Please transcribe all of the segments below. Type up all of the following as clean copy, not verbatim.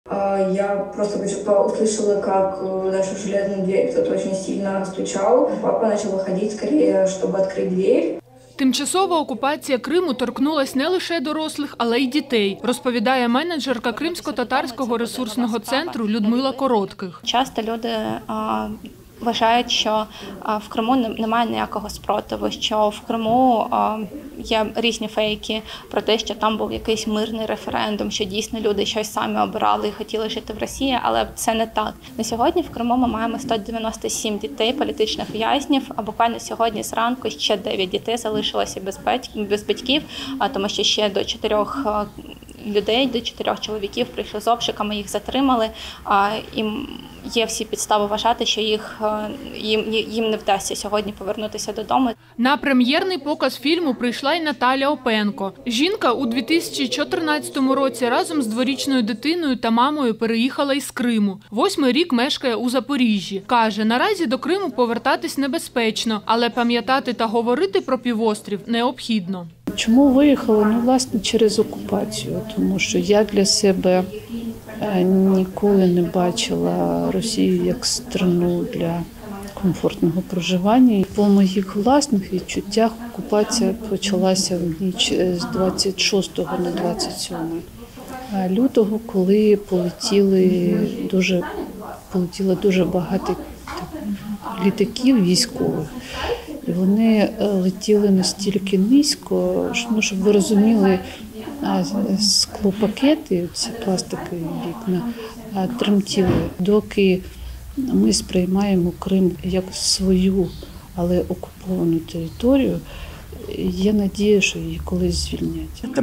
Я просто услышала, как в нашу железную дверь кто-то очень сильно стучал. Папа начал выходить скорее, чтобы открыть дверь. Тимчасова окупація Криму торкнулась не лише дорослих, але й дітей, розповідає менеджерка Кримсько-татарського ресурсного центру Людмила Коротких. Часто люди вважають, що в Криму немає ніякого спротиву, що в Криму є різні фейки про те, що там був якийсь мирний референдум, що дійсно люди щось самі обирали і хотіли жити в Росії, але це не так. На сьогодні в Криму ми маємо 197 дітей, політичних в'язнів, а буквально сьогодні зранку ще 9 дітей залишилося без батьків, тому що ще до 4 людей, до 4 чоловіків прийшли з обшуками, їх затримали, і є всі підстави вважати, що їм не вдасться сьогодні повернутися додому. На прем'єрний показ фільму прийшла й Наталя Опенко. Жінка у 2014 році разом з дворічною дитиною та мамою переїхала із Криму. 8-й рік мешкає у Запоріжжі. Каже, наразі до Криму повертатись небезпечно, але пам'ятати та говорити про півострів необхідно. Чому виїхала? Ну, власне, через окупацію, тому що я для себе ніколи не бачила Росію як страну для комфортного проживання. По моїх власних відчуттях окупація почалася в ніч з 26 на 27 лютого, коли полетіло дуже багато літаків військових. І вони летіли настільки низько, щоб ви розуміли, склопакети, ці пластикові вікна, тремтіли. Доки ми сприймаємо Крим як свою, але окуповану територію, є надія, що її колись звільнять.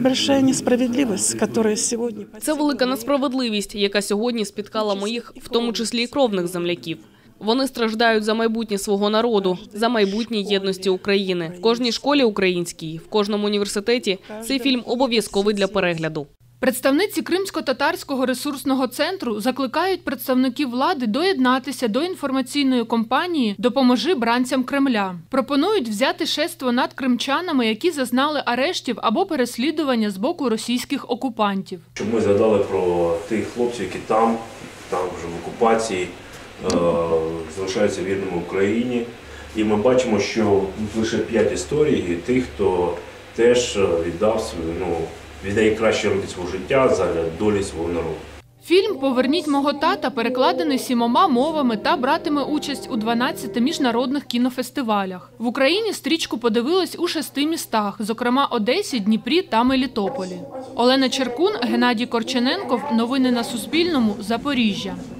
Це велика несправедливість, яка сьогодні спіткала моїх, в тому числі і кровних земляків. Вони страждають за майбутнє свого народу, за майбутнє єдності України. В кожній школі українській, в кожному університеті цей фільм обов'язковий для перегляду. Представниці Кримсько-татарського ресурсного центру закликають представників влади доєднатися до інформаційної кампанії «Допоможи бранцям Кремля». Пропонують взяти шефство над кримчанами, які зазнали арештів або переслідування з боку російських окупантів. Щоб ми згадали про тих хлопців, які там вже в окупації, залишаються вірними Україні. І ми бачимо, що лише 5 історій тих, хто теж віддає краще роки свого життя задля долі свого народу. Фільм «Поверніть мого тата» перекладений 7 мовами та братиме участь у 12 міжнародних кінофестивалях. В Україні стрічку подивились у 6 містах, зокрема Одесі, Дніпрі та Мелітополі. Олена Черкун, Геннадій Корчененков. Новини на Суспільному. Запоріжжя.